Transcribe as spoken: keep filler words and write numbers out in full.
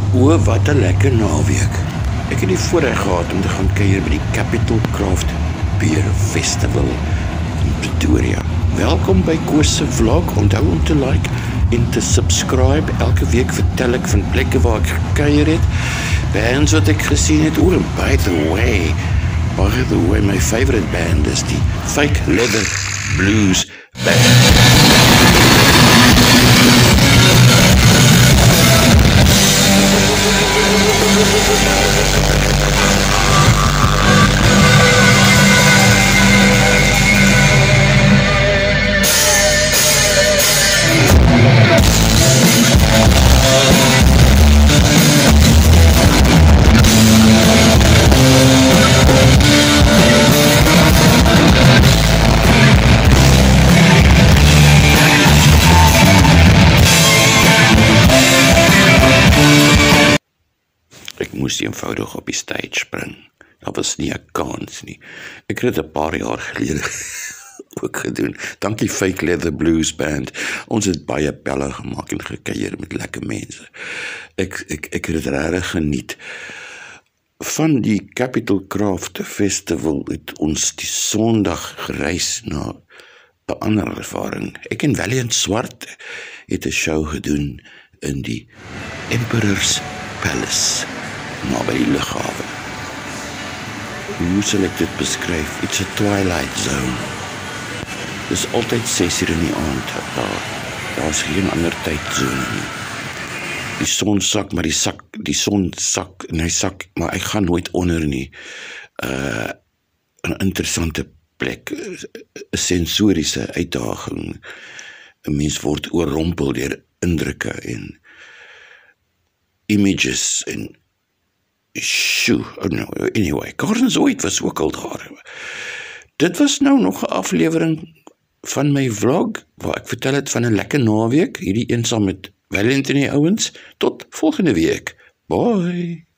O, wat 'n lekker naweek. Ek het die voorreg gehad om te gaan kuier by die Capital Craft Bier Festival in Pretoria. Welkom by Koos se vlog. Onthou om te like en te subscribe. Elke week vertel ek van plekke waar ek gekuier het, bands wat ek gesien het. Oh, and by the way, by the way, my favorite band is die Fake Leather Blues Band. Ek moes eenvoudig op die stage spring. Daar was nie 'n kans nie. Ek het dit 'n paar jaar gelede ook gedoen. Dankie Fake Leather Blues Band. Ons het baie pelle gemaak en gekuier met lekker mense. Ek ek ek het dit regtig geniet. Van die Capital Craft Festival het ons die Sondag gereis na 'n ander ervaring. Ek en Valiant Swart het 'n show gedoen in die Emperor's Palace, naby die lughawe. Hoe sal ek dit beskryf? It's a twilight zone. Dis altyd ses uur in die aand. Daar, daar is geen ander tydzone nie. Die son sak, maar die sak, die son sak en hy sak, maar hy gaan nooit onder nie. Uh, 'n interessante plek, 'n sensoriese uitdaging. 'n Mens word oorrompel deur indrukke en images en shoo, oh no, anyway, Gardens ooit was ook al daar. Dit was nou nog 'n aflewering van my vlog, waar ek vertel het van 'n lekker naweek, hierdie een saam met Valiant en die ouens. Tot volgende week. Bye.